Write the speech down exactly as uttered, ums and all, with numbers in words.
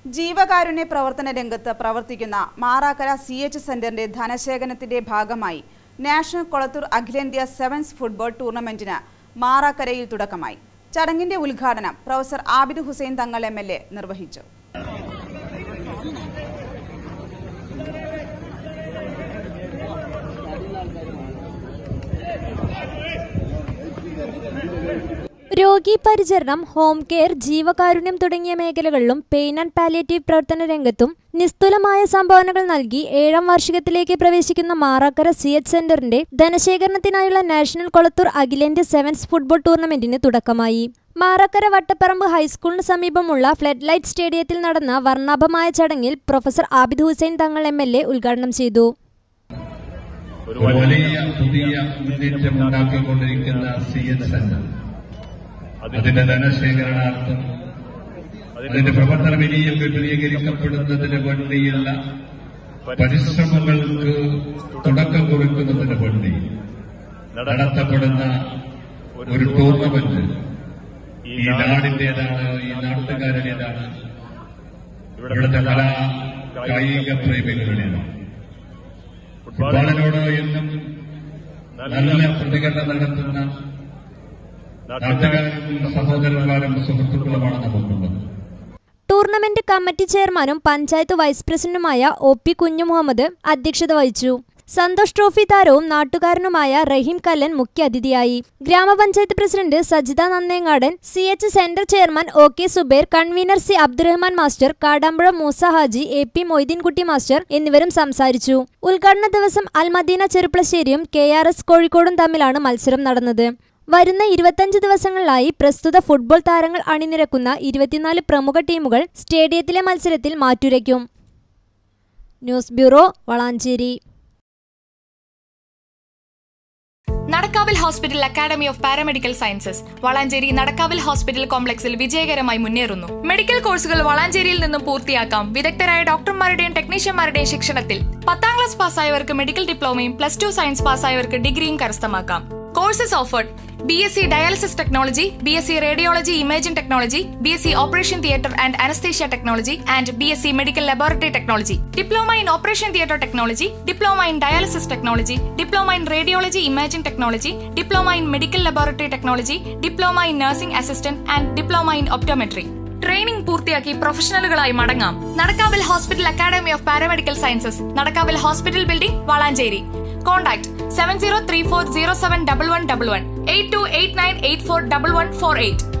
ജീവകാരുണ്യ പ്രവർത്തന രംഗത്ത് പ്രവർത്തിക്കുന്ന മാറാക്കര സി എച്ച് സെന്ററിന്റെ ധനശേഖരണത്തിന്റെ ഭാഗമായി നാഷണൽ കൊളത്തൂർ അഖിലേന്ത്യാ സെവൻസ് ഫുട്ബോൾ ടൂർണമെന്റിന് മാറാക്കരയിൽ തുടക്കമായി. ചടങ്ങിന്റെ ഉദ്ഘാടനം professor Abid Hussain Thangal M L A നിർവഹിച്ചു. രോഗി പരിചരണം, ഹോം കെയർ, ജീവകാരുണ്യം തുടങ്ങിയ മേഖലകളിലും പെയിൻ ആൻഡ് പാലിയേറ്റീവ് പ്രവർത്തന രംഗത്തും നിസ്തുലമായ സംഭാവനകൾ നൽകി ഏഴാം വാർഷികത്തിലേക്ക് പ്രവേശിക്കുന്ന മാറാക്കര സി എച്ച് സെന്ററിന്റെ ധനശേഖരണത്തിനായുള്ള നാഷണൽ കൊളത്തൂർ അഖിലേന്ത്യാ സെവൻസ് ഫുട്ബോൾ ടൂർണമെന്റിന് തുടക്കമായി. മാറാക്കര വട്ടപ്പറമ്പ് ഹൈസ്കൂളിന് സമീപമുള്ള ഫ്ലഡ് ലൈറ്റ് സ്റ്റേഡിയത്തിൽ നടന്ന വർണ്ണാഭമായ ചടങ്ങിൽ professor Abid Hussain Thangal M L A ഉദ്ഘാടനം ചെയ്തു. അതിന്റെ ധനശേഖരണാർത്ഥം അതിന്റെ പ്രവർത്തനം ഇനിയും വിപുലീകരിക്കപ്പെടുന്നതിന് വേണ്ടിയുള്ള പരിശ്രമങ്ങൾക്ക് തുടക്കം കുറിക്കുന്നതിന് വേണ്ടി നടത്തപ്പെടുന്ന ഒരു ടൂർണമെന്റ് ഈ നാടിന്റേതാണ്, ഈ നാട്ടുകാരുടേതാണ്, ഇവിടുത്തെ കലാ കായിക പ്രേമികളുടേതാണ്. ഫുട്ബോളിനോട് എന്നും നല്ല പ്രതികരണം നടത്തുന്ന സഹോദരന്മാരും സുഹൃത്തുക്കളുമാണ് നമുക്കുള്ളത്. ടൂർണമെന്റ് കമ്മിറ്റി ചെയർമാനും പഞ്ചായത്ത് വൈസ് പ്രസിഡന്റുമായ ഒ പി കുഞ്ഞു മുഹമ്മദ് അധ്യക്ഷത വഹിച്ചു. സന്തോഷ് ട്രോഫി താരവും നാട്ടുകാരനുമായ റഹീം കല്ലൻ മുഖ്യാതിഥിയായി. ഗ്രാമപഞ്ചായത്ത് president Sajitha Nannengadan, C H centre chairman O K Subair, convener C Abdurahman master, Kadampuzha Moosa Haji, A P Moideenkutty master എന്നിവരും സംസാരിച്ചു. ഉദ്ഘാടന ദിവസം അൽമദീന ചെറുപ്പളശ്ശേരിയും കെ ആർ എസ് കോഴിക്കോടും തമ്മിലാണ് മത്സരം നടന്നത്. വരുന്ന ഇരുപത്തഞ്ച് ദിവസങ്ങളിലായി പ്രസ്തുത ഫുട്ബോൾ താരങ്ങൾ അണിനിരക്കുന്ന ഇരുപത്തിനാല് പ്രമുഖ ടീമുകൾ സ്റ്റേഡിയത്തിലെ മത്സരത്തിൽ മാറ്റുരയ്ക്കും. News bureau, Valanchery. Nadakkavil hospital academy of paramedical sciences Valanchery Nadakkavil hospital കോംപ്ലക്സിൽ വിജയകരമായി മുന്നേറുന്നു. മെഡിക്കൽ കോഴ്സുകൾ വളാഞ്ചേരിയിൽ നിന്നും പൂർത്തിയാക്കാം. വിദഗ്ധരായ ഡോക്ടർമാരുടെയും ടെക്നീഷ്യന്മാരുടെയും ശിക്ഷണത്തിൽ പത്താം ക്ലാസ് പാസ്സായവർക്ക് മെഡിക്കൽ ഡിപ്ലോമയും പ്ലസ് ടു സയൻസ് പാസ്സായവർക്ക് ഡിഗ്രിയും കരസ്ഥമാക്കാം. Courses offered: B S C dialysis technology, B S C radiology imaging technology, B S C operation theatre and anaesthesia technology and B S C medical laboratory technology, diploma in operation theatre technology, diploma in dialysis technology, diploma in radiology imaging technology, diploma in medical laboratory technology, diploma in nursing assistant and diploma in optometry. Training പൂർത്തിയാക്കി പ്രൊഫഷണലുകളായി മടങ്ങാം. Nadakkavil hospital academy of paramedical sciences, Nadakkavil hospital building, Valanchery. Contact seven zero three four zero seven one one one one eight two eight nine eight four one one four eight.